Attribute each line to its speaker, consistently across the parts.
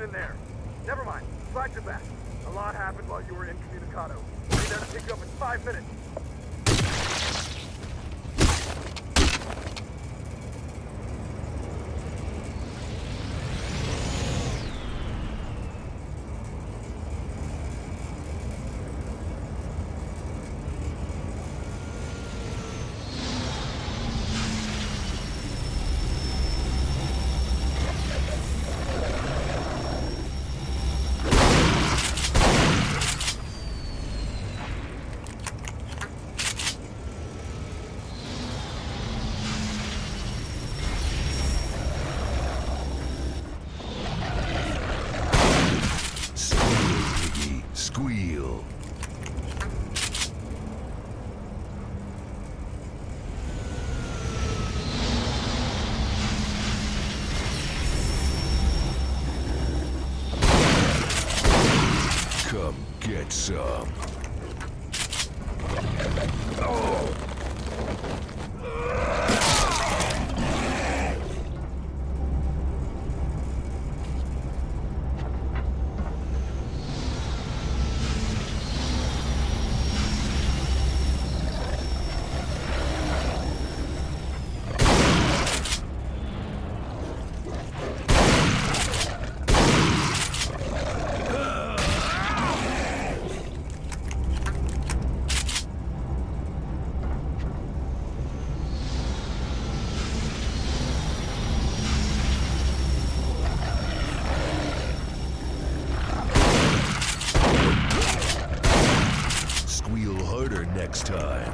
Speaker 1: movement in there. Never mind. Glad you're back. A lot happened while you were incommunicado. I'll be there to pick you up in 5 minutes.
Speaker 2: Squeal. Come get some. Oh. Squeal harder next time.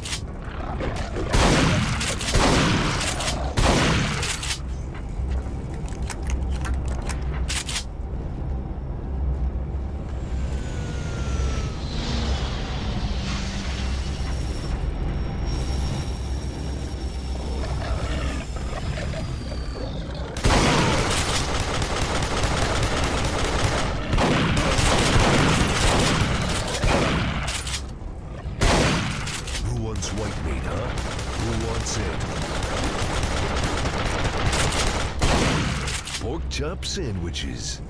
Speaker 2: White meat, huh? Who wants it? Pork chop sandwiches.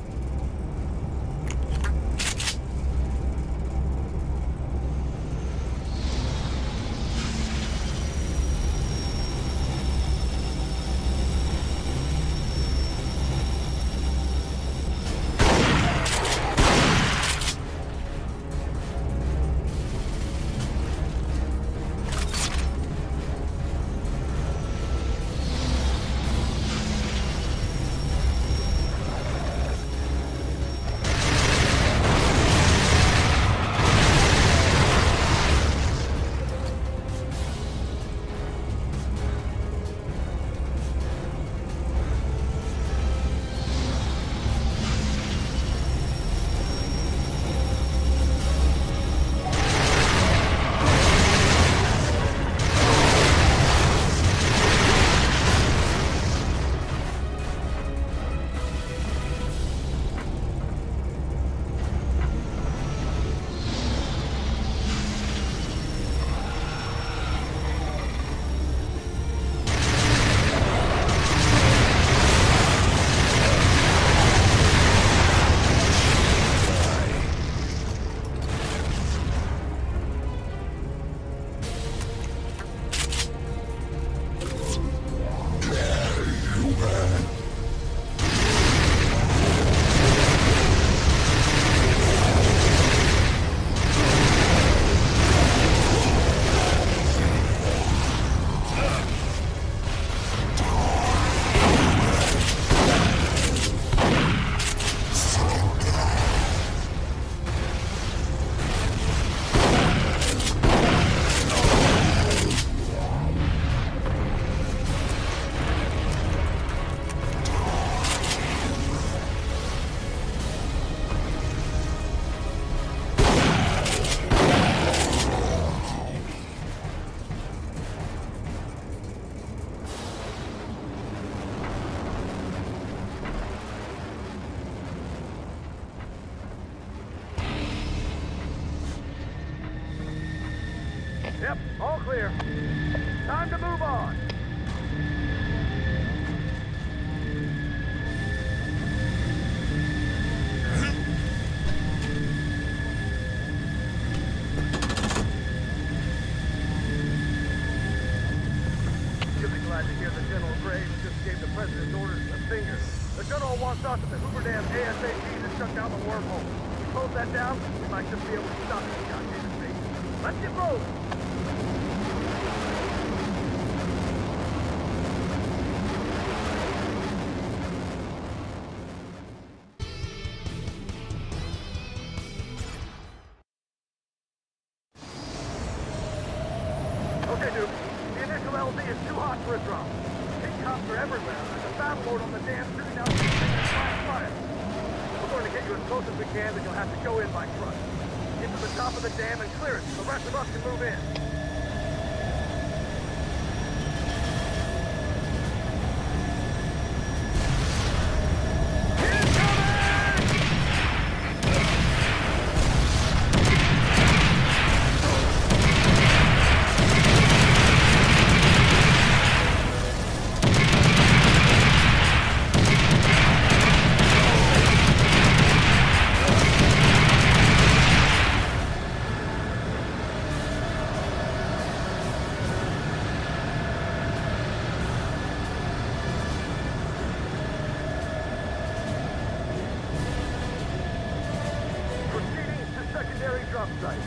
Speaker 1: Yep, all clear. Time to move on. General wants us at the Hoover Dam ASAP to shut down the wormhole. If we close that down, we might just be able to stop this goddamn invasion. Let's get rolling! Okay, Duke. The initial LZ is too hot for a drop. Pink cops are everywhere, and there's a battle load on the dam shooting down the fire. We're going to get you as close as we can, but you'll have to go in by truck. Get to the top of the dam and clear it, so the rest of us can move in. Drop site.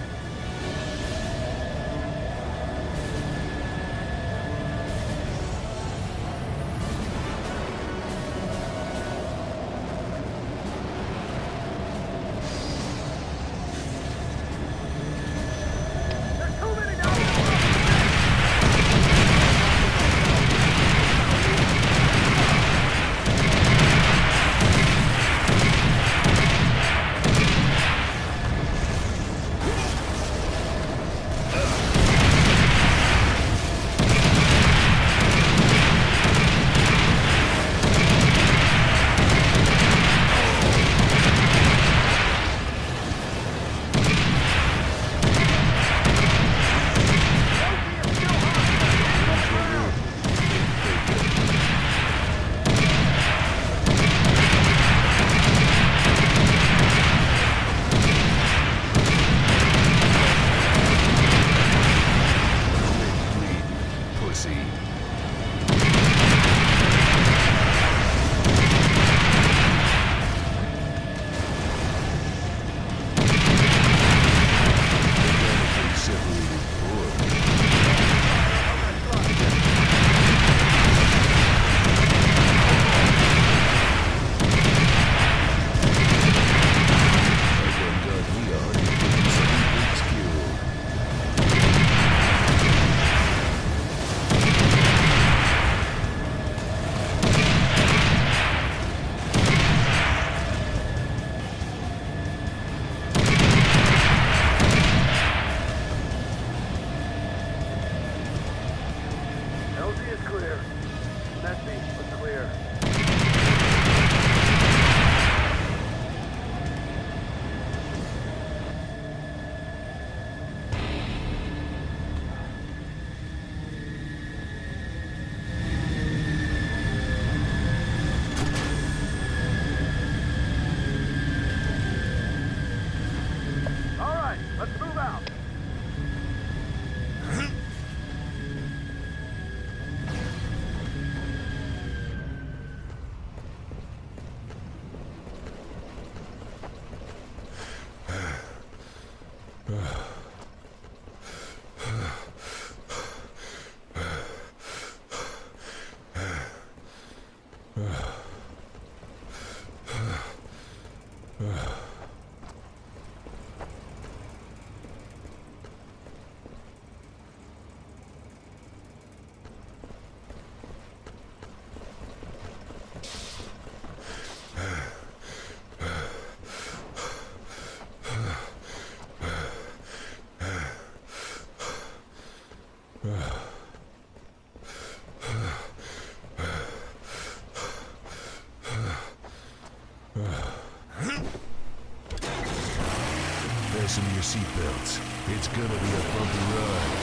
Speaker 2: Fasten your seatbelts. It's gonna be a bumpy ride.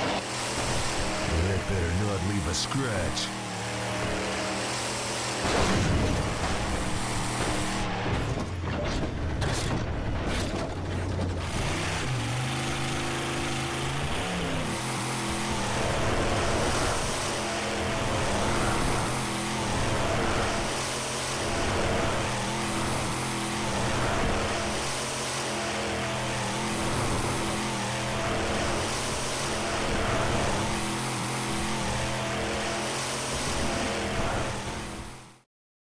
Speaker 2: That better not leave a scratch.